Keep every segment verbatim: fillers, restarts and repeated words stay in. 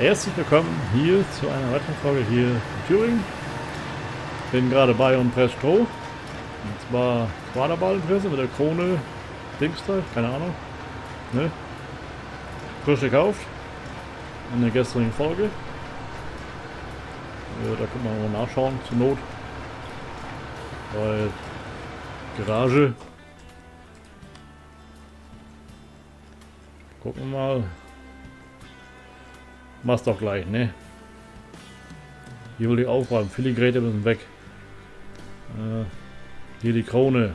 Herzlich willkommen hier zu einer weiteren Folge hier in Thüringen. Bin gerade bei und presse Stroh. Und zwar Quaderballenpresse mit der Krone Dings da, keine Ahnung. Ne? Frisch gekauft. In der gestrigen Folge. Äh, da können wir mal nachschauen, zur Not. Weil Garage. Gucken wir mal. Mach's doch gleich, ne? Hier will ich aufräumen. Viele Geräte müssen weg. Äh, hier die Krone.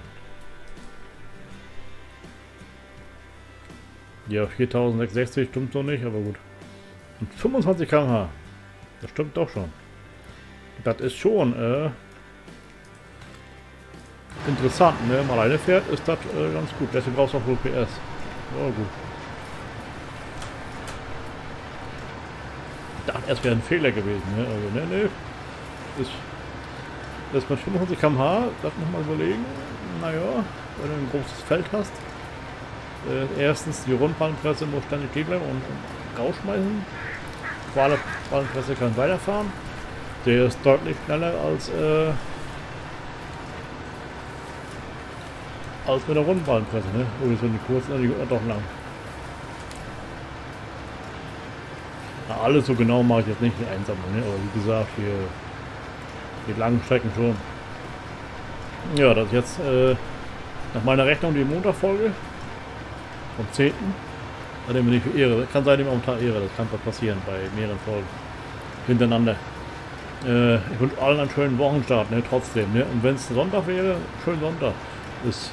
Ja, viertausendsechshundertsechzig stimmt so nicht, aber gut. Und fünfundzwanzig Kilometer pro Stunde. Das stimmt doch schon. Das ist schon äh, interessant, ne? Wenn man alleine fährt, ist das äh, ganz gut. Deswegen brauchst du auch wohl P S. Ja, gut. Ich dachte, es wäre ein Fehler gewesen, ne? Also, ne, ne. Ist, das mit fünfundzwanzig Kilometer pro Stunde, das nochmal überlegen. Naja, wenn du ein großes Feld hast. Äh, erstens, die Rundballenpresse muss ständig stehen bleiben und, und rausschmeißen. Quaderballenpresse kann weiterfahren. Der ist deutlich schneller als, äh, als mit der Rundballenpresse, ne? Oh, die sind die kurzen, die gehen doch lang. Na, alles so genau mache ich jetzt nicht in Einsammlung, ne? Aber wie gesagt, hier die langen Strecken schon. Ja, das ist jetzt äh, nach meiner Rechnung die Montagfolge vom zehnten Seitdem bin ich für Ehre. Kann sein, ich auch Tag Ehre, das kann passieren bei mehreren Folgen hintereinander. Äh, ich wünsche allen einen schönen Wochenstart, ne? Trotzdem, ne? Und wenn es Sonntag wäre, schönen Sonntag. Ist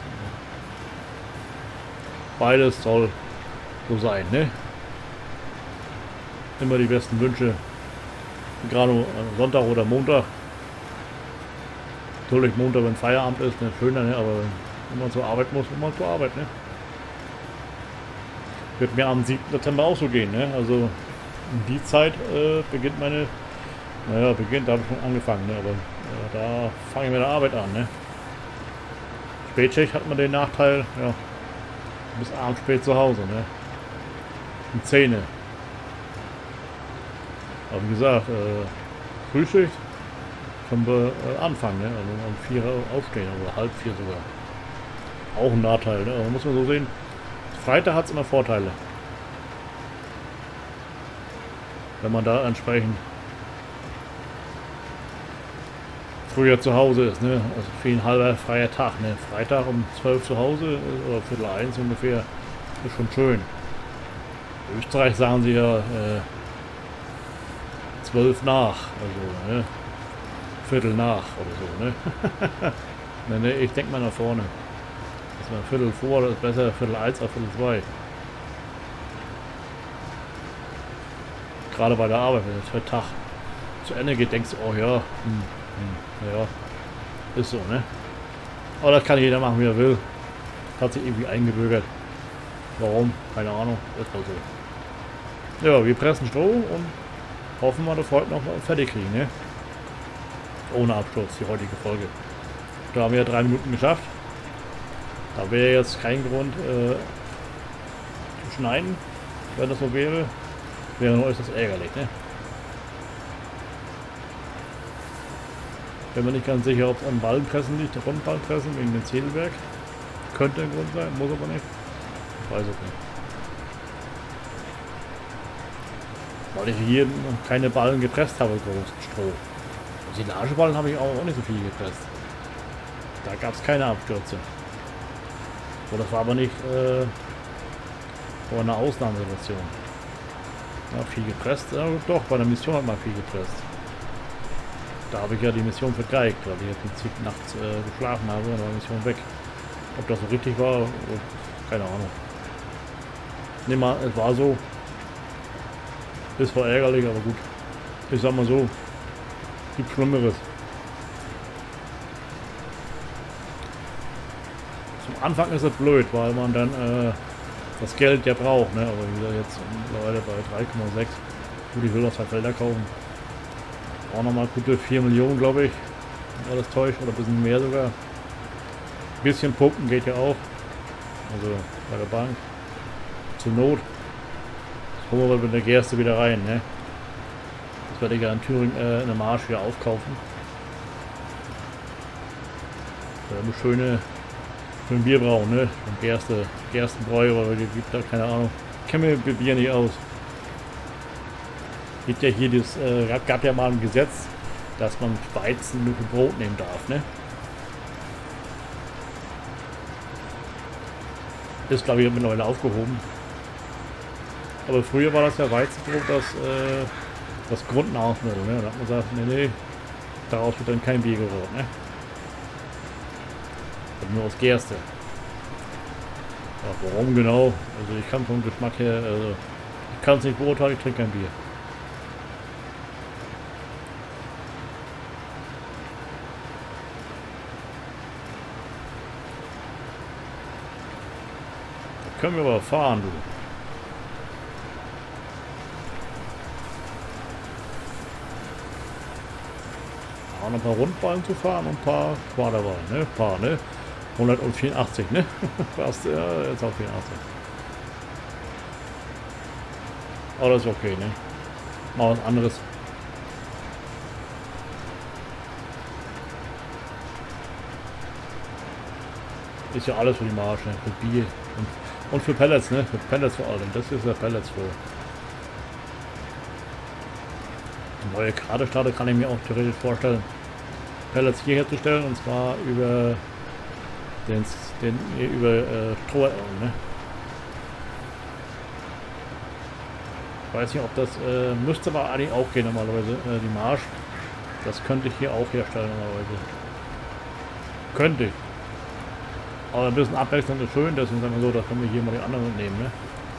beides soll so sein, ne? Immer die besten Wünsche. Gerade Sonntag oder Montag. Natürlich Montag, wenn Feierabend ist, ne? Schöner, ne? Aber wenn man zur Arbeit muss, muss man zur Arbeit, ne? Wird mir am siebten September auch so gehen, ne? Also um die Zeit äh, beginnt meine, naja, beginnt, da habe ich schon angefangen, ne? Aber äh, da fange ich mit der Arbeit an, ne? Spätschicht hat man den Nachteil, ja, bis abends spät zu Hause, ne? Um zehn. Aber wie gesagt, äh, Frühschicht können wir äh, anfangen, ne? Also um vier aufstehen, oder halb vier sogar. Auch ein Nachteil, ne? Aber muss man so sehen. Freitag hat es immer Vorteile. Wenn man da entsprechend früher zu Hause ist, ne? Also für ein halber freier Tag, ne? Freitag um zwölf zu Hause oder Viertel eins ungefähr, ist schon schön. In Österreich sagen sie ja äh, zwölf nach, also ne? Viertel nach oder so, ne? ne, ne ich denke mal nach vorne. Das war Viertel vor, das ist besser Viertel eins als Viertel zwei. Gerade bei der Arbeit, wenn der Tag zu Ende geht, denkst du, oh ja, hm, hm, naja, ist so, ne? Aber das kann jeder machen, wie er will. Hat sich irgendwie eingebürgert. Warum? Keine Ahnung, ist halt so. Ja, wir pressen Stroh und hoffen wir, das heute noch mal fertig kriegen, ne? Ohne Absturz, die heutige Folge. Da haben wir ja drei Minuten geschafft. Da wäre jetzt kein Grund äh, zu schneiden, wenn das so wäre. Wäre nur äußerst ärgerlich, ne? Bin mir nicht ganz sicher, ob es an Ballenpressen liegt, Rundballenpressen wegen dem Zählwerk. Könnte ein Grund sein, muss aber nicht. Ich weiß es nicht. Weil ich hier noch keine Ballen gepresst habe, großen Stroh. Silageballen habe ich auch nicht so viel gepresst. Da gab es keine Abstürze. So, das war aber nicht äh, vor einer Ausnahmesituation. Ja, viel gepresst, ja, doch, bei der Mission hat man viel gepresst. Da habe ich ja die Mission vergeigt, weil ich im Prinzip nachts äh, geschlafen habe und war die Mission weg. Ob das so richtig war, oh, keine Ahnung. Ne, mal, es war so. Ist zwar ärgerlich, aber gut. Ich sag mal so, gibt Schlimmeres. Zum Anfang ist es blöd, weil man dann äh, das Geld ja braucht, ne? Aber wie gesagt, jetzt mittlerweile bei drei Komma sechs. Gut, ich will noch zwei Felder kaufen. Auch nochmal gute vier Millionen, glaube ich. Wenn alles täuscht, oder ein bisschen mehr sogar. Ein bisschen pumpen geht ja auch. Also bei der Bank. Zur Not. Jetzt holen wir mit der Gerste wieder rein, ne? werde ich ja in Thüringen äh, in der Marsch wieder aufkaufen. Da eine schöne, schön Bier brauen, ne? Und Gerste, Gerstenbräu, oder die gibt da, keine Ahnung. Ich kenne mir mit Bier nicht aus. Gibt ja hier das, äh, gab, gab ja mal ein Gesetz, dass man Weizen nur für Brot nehmen darf, ne? Ist, glaube ich, mittlerweile aufgehoben. Aber früher war das ja Weizenbrot das, äh, das Grundnahrungsmittel, ne? Da hat man gesagt, nee, nee, daraus wird dann kein Bier gerührt, ne? Und nur aus Gerste. Ja, warum genau? Also ich kann vom Geschmack her, also ich kann es nicht beurteilen, ich trinke kein Bier. Da können wir aber fahren, du. Auch noch ein paar Rundballen zu fahren und ein paar Quaderballen, ne? Ein paar, ne? hundertvierundachtzig, ne? Fast, ja, jetzt auch vierundachtzig. Aber das ist okay, ne? Mal was anderes. Ist ja alles für die Marsch, ne? Für Bier und, und für Pellets, ne? Für Pellets vor allem. Das ist ja Pellets für. Die neue Karte kann ich mir auch theoretisch vorstellen, Pellets hier herzustellen, und zwar über den, den über äh, Stroh, ne? Ich weiß nicht, ob das äh, müsste aber eigentlich auch gehen normalerweise, äh, die Marsch. Das könnte ich hier auch herstellen normalerweise. Könnte ich. Aber ein bisschen abwechselnd ist schön, deswegen sagen wir so, da können wir hier mal die anderen nehmen, ne?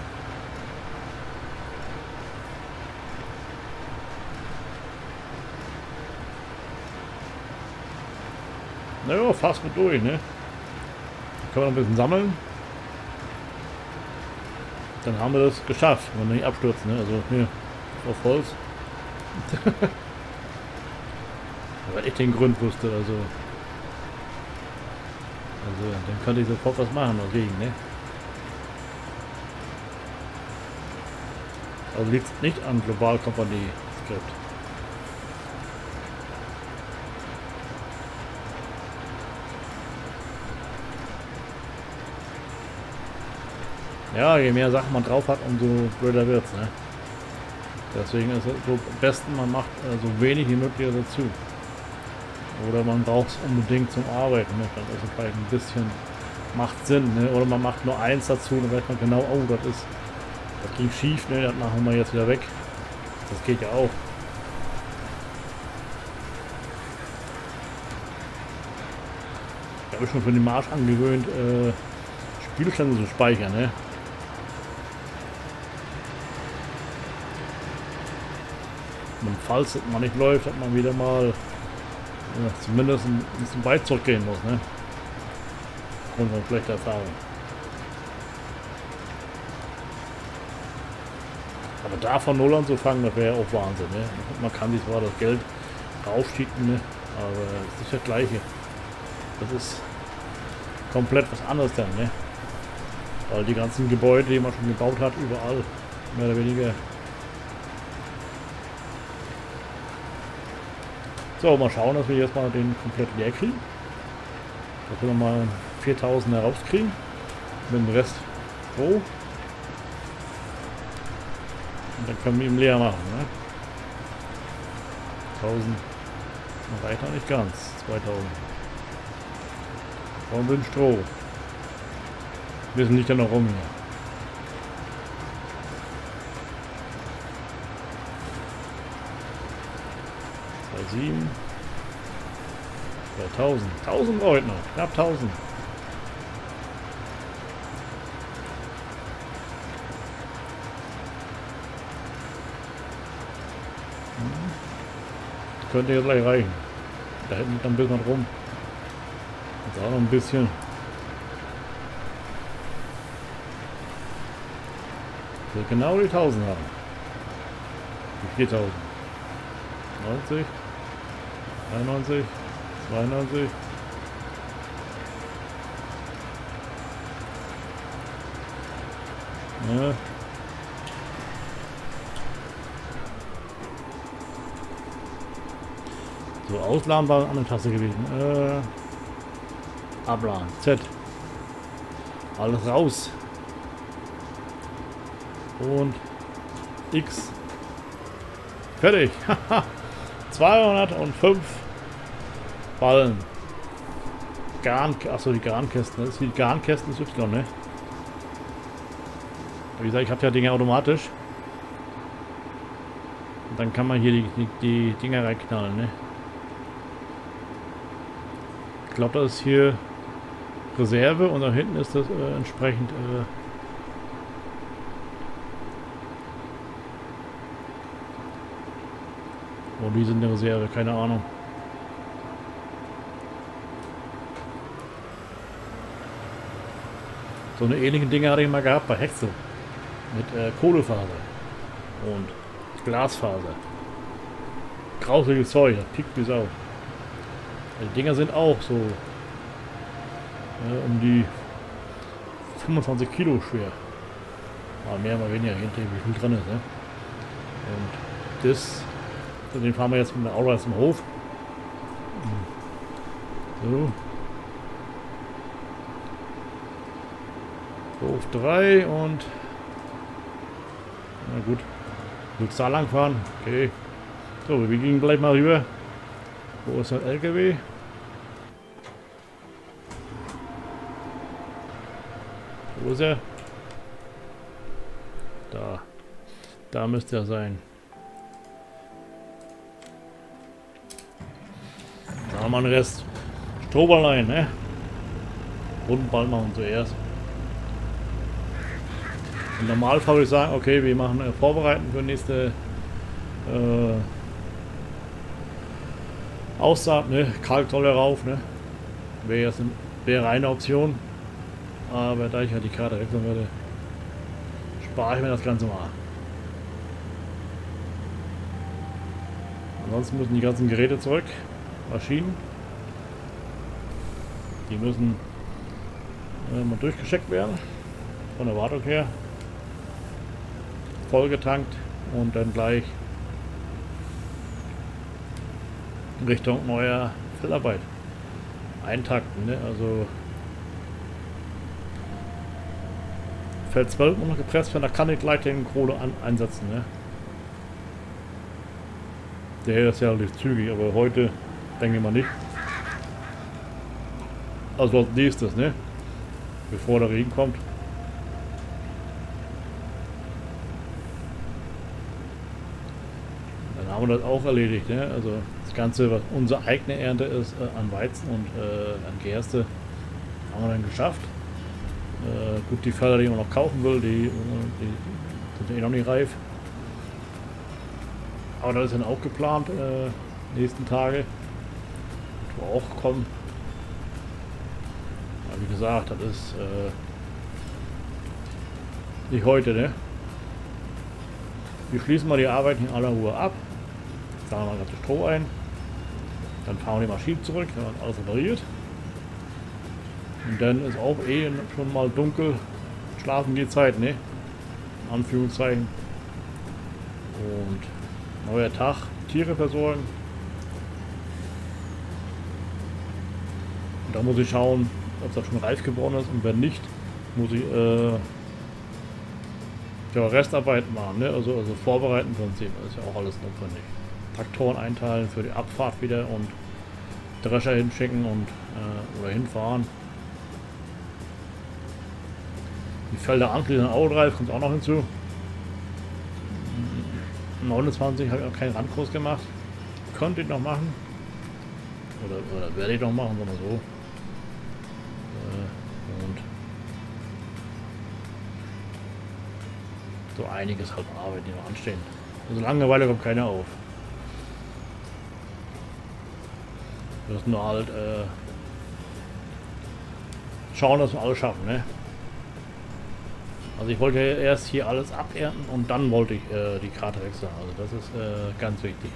Naja, fast mit durch, ne? Können wir noch ein bisschen sammeln. Dann haben wir das geschafft, wenn wir nicht abstürzen, ne? Also hier auf Holz. Weil ich den Grund wusste, also. Also dann könnte ich sofort was machen dagegen, ne? Also liegt nicht an Global Company Skript. Ja, je mehr Sachen man drauf hat, umso blöder wird's, ne? Deswegen ist es so am besten, man macht äh, so wenig wie möglich dazu. Oder man braucht es unbedingt zum Arbeiten, ne? Dann ist es vielleicht ein bisschen, macht Sinn, ne? Oder man macht nur eins dazu, dann weiß man genau, oh, das ist, das ging schief, ne? Das machen wir jetzt wieder weg. Das geht ja auch. Ich habe mich schon für den Marsch angewöhnt, äh, Spielstände zu speichern, ne? Und falls es mal nicht läuft, hat man wieder mal ja, zumindest ein bisschen weit zurückgehen muss, ne? Aufgrund von schlechter Erfahrung. Aber da von Null anzufangen, das wäre auch Wahnsinn, ne? Man kann sich zwar das Geld aufschieben, ne? Aber es ist das Gleiche. Das ist komplett was anderes dann, ne? Weil die ganzen Gebäude, die man schon gebaut hat, überall, mehr oder weniger. So, mal schauen, dass wir jetzt mal den komplett leer kriegen. Dass wir nochmal viertausend herauskriegen. Mit dem Rest Stroh. Und dann können wir ihn leer machen, ne? tausend. Noch reicht noch nicht ganz. zweitausend. Brauchen wir den Stroh. Wir sind nicht ja noch rum hier. sieben, zweitausend, tausend Leute noch, knapp tausend. Das könnte jetzt gleich reichen. Da hinten dann ein bisschen rum. Jetzt auch noch ein bisschen. So genau die tausend haben. Die viertausend. neunzig. einundneunzig, zweiundneunzig. Ja. So, ausladen war eine andere Taste gewesen. Äh, abladen. Z. Alles raus. Und X. Fertig. zweihundertfünf Ballen. Garn, achso, die Garnkästen. Das ist die Garnkästen ist Y, ne? Wie gesagt, ich habe ja Dinge automatisch. Und dann kann man hier die, die, die Dinger reinknallen, ne? Ich glaube, das ist hier Reserve und da hinten ist das äh, entsprechend äh, oh, die sind eine Reserve, keine Ahnung. So eine ähnliche Dinge hatte ich mal gehabt bei Hexel. Mit äh, Kohlefaser und Glasfaser. Grausliches Zeug, das pickt wie Sau. Die Dinger sind auch so äh, um die fünfundzwanzig Kilo schwer. Mal mehr, mal weniger, je nachdem wie viel drin ist. Ne? Und das, den fahren wir jetzt mit dem Auto jetzt im Hof. So. Hof drei und na gut. Willst du da lang fahren? Okay. So, wir gehen gleich mal rüber. Wo ist der L K W? Wo ist er? Da. Da müsste er sein. Da haben wir den Rest. Strohballein, ne? Rundenball machen zuerst. Im Normalfall würde ich sagen, okay, wir machen äh, vorbereiten für nächste äh, Aussaat, ne? Kalk soll er rauf, ne? Wäre jetzt eine, wäre eine Option. Aber da ich ja die Karte wechseln würde, spare ich mir das Ganze mal. Ansonsten müssen die ganzen Geräte zurück. Maschinen. Die müssen äh, mal durchgeschickt werden. Von der Wartung her. Vollgetankt und dann gleich Richtung neuer Fellarbeit eintakten, ne? Also Feld zwölf muss noch gepresst werden, da kann ich gleich den Kohle an, einsetzen, ne? Der ist ja relativ zügig, aber heute denke ich mal nicht. Also als nächstes, ne? Bevor der Regen kommt. Haben wir das auch erledigt, ne? Also das Ganze, was unsere eigene Ernte ist äh, an Weizen und äh, an Gerste, haben wir dann geschafft. Äh, gut, die Felder, die man noch kaufen will, die, die sind eh noch nicht reif. Aber das ist dann auch geplant, äh, nächsten Tage. Das wird auch kommen. Aber wie gesagt, das ist äh, nicht heute, ne? Wir schließen mal die Arbeit in aller Ruhe ab. Sagen wir mal das Stroh ein. Dann fahren wir die Maschine zurück, wenn man alles repariert. Und dann ist auch eh schon mal dunkel. Schlafen geht Zeit, ne? In Anführungszeichen. Und neuer Tag. Tiere versorgen. Und da muss ich schauen, ob das schon reif geworden ist. Und wenn nicht, muss ich äh, ja, Restarbeit machen, ne? Also, also vorbereiten im Prinzip. Das ist ja auch alles notwendig. Traktoren einteilen für die Abfahrt wieder und Drescher hinschicken und äh, oder hinfahren. Die Felder anschließend Autoreif kommt auch noch hinzu. neunundzwanzig habe ich auch keinen Randkurs gemacht. Könnte ich noch machen. Oder, oder werde ich noch machen, sondern so. Äh, und so einiges halt Arbeit, die noch anstehen. Also Langeweile kommt keiner auf. Wir müssen nur halt äh, schauen, dass wir alles schaffen, ne? Also ich wollte erst hier alles abernten und dann wollte ich äh, die Karte wechseln. Also das ist äh, ganz wichtig.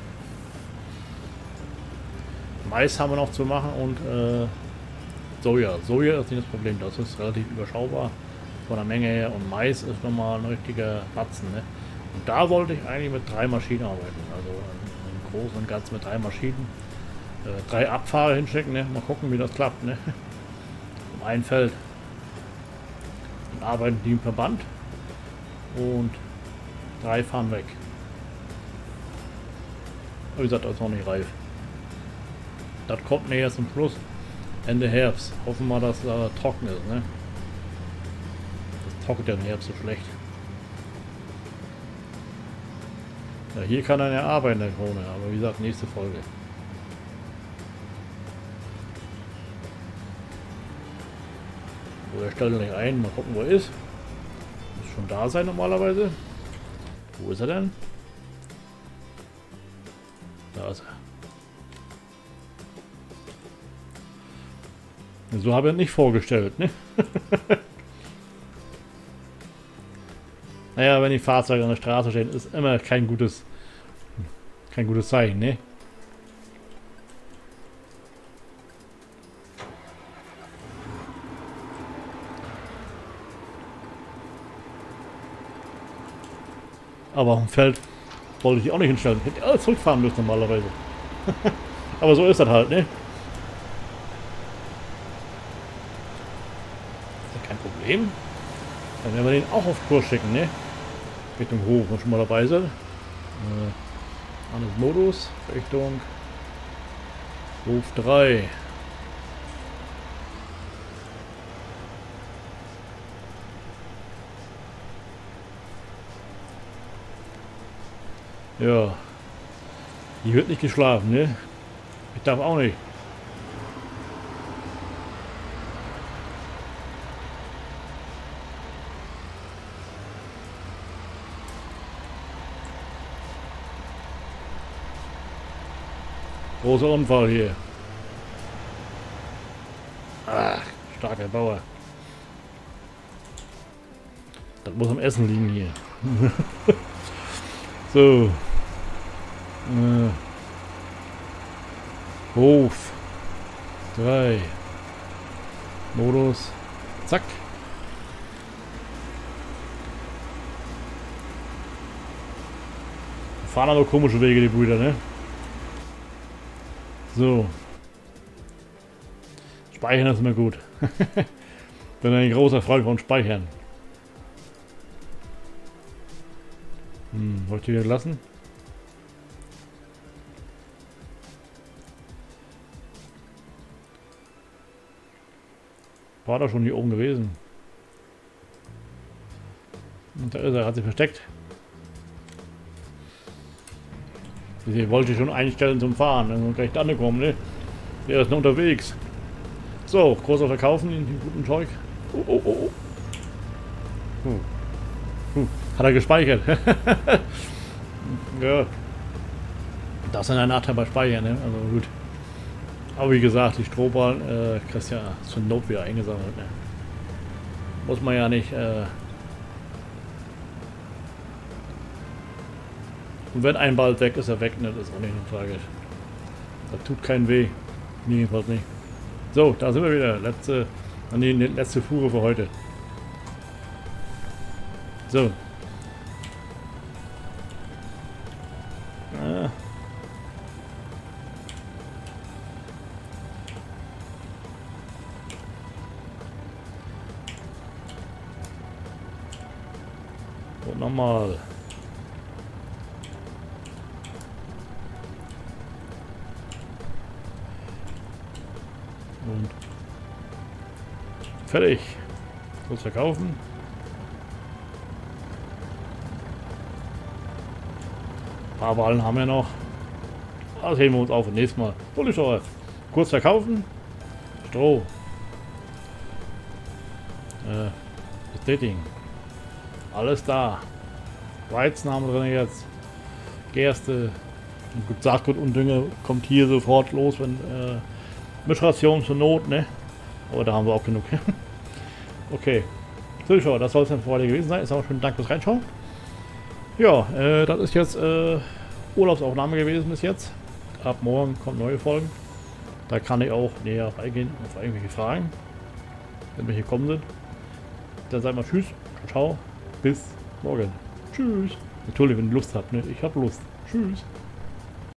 Mais haben wir noch zu machen und äh, Soja. Soja ist nicht das Problem, das ist relativ überschaubar von der Menge her und Mais ist nochmal ein richtiger Batzen, ne? Und da wollte ich eigentlich mit drei Maschinen arbeiten. Also ein Großen und Ganzen mit drei Maschinen. Äh, drei Abfahrer hinschicken, ne? Mal gucken, wie das klappt, ne? Um ein Feld. Dann arbeiten die im Verband. Und drei fahren weg. Wie gesagt, das ist noch nicht reif. Das kommt näher zum Schluss. Ende Herbst. Hoffen wir, dass es äh, trocken ist, ne? Das trocknet ja im Herbst so schlecht. Ja, hier kann er ja arbeiten, der Krone, aber wie gesagt, nächste Folge. So, er stellt nicht ein, mal gucken, wo er ist. Muss schon da sein normalerweise. Wo ist er denn? Da ist er. So habe ich es nicht vorgestellt, ne? Naja, wenn die Fahrzeuge an der Straße stehen, ist immer kein gutes, kein gutes Zeichen, ne? Aber auf dem Feld wollte ich die auch nicht hinstellen. Hätte alles zurückfahren müssen normalerweise. Aber so ist das halt, ne? Ist ja kein Problem. Dann werden wir den auch auf Kurs schicken, ne? Richtung Hof, wenn schon mal dabei sind. Äh, anderes Modus, Richtung Hof drei. Ja. Hier wird nicht geschlafen, ne? Ich darf auch nicht. Großer Unfall hier. Ach, starker Bauer. Das muss am Essen liegen hier. So. Äh. Hof. drei. Modus. Zack. Fahren aber komische Wege, die Brüder, ne? So. Speichern ist immer gut. Bin ein großer Freund von Speichern. Hm, wollte ich wieder lassen? War doch schon hier oben gewesen. Und da ist er, hat sich versteckt. Ich wollte schon einstellen zum Fahren, dann ist gleich angekommen, ne? Der ist noch unterwegs. So, großer Verkaufen in dem guten Zeug. Oh, oh, oh, oh. Hm. Hm. Hat er gespeichert. Ja. Das ist ein Nachteil bei Speichern, ne? Also gut. Aber wie gesagt, die Strohballen äh, kriegst ja zur Not wieder eingesammelt, ne? Muss man ja nicht. Äh Und wenn ein Ball weg ist, er weg, ne? Das ist auch nicht so tragisch. Das tut keinen weh. Mir jedenfalls nicht. So, da sind wir wieder. Letzte, nee, letzte Fuhre für heute. So. Ah. Und nochmal. Und fertig. Kurz verkaufen. Ein paar Wahlen haben wir noch. Das heben wir uns auf. Nächstes Mal. Bullischauer. Kurz verkaufen. Stroh. Äh, Bestätigen. Alles da. Weizen haben wir drin jetzt. Gerste. Saatgut und Dünger kommt hier sofort los, wenn äh, Mischration zur Not, ne? Aber da haben wir auch genug. Okay. Zuschauer, das soll es dann für heute gewesen sein. Ist auch schön, Dank fürs Reinschauen. Ja, äh, das ist jetzt äh, Urlaubsaufnahme gewesen bis jetzt. Ab morgen kommen neue Folgen. Da kann ich auch näher eingehen auf irgendwelche Fragen, wenn welche kommen sind. Dann sagt mal Tschüss, ciao, bis morgen. Tschüss. Natürlich, wenn ihr Lust habt, ne? Ich hab Lust. Tschüss.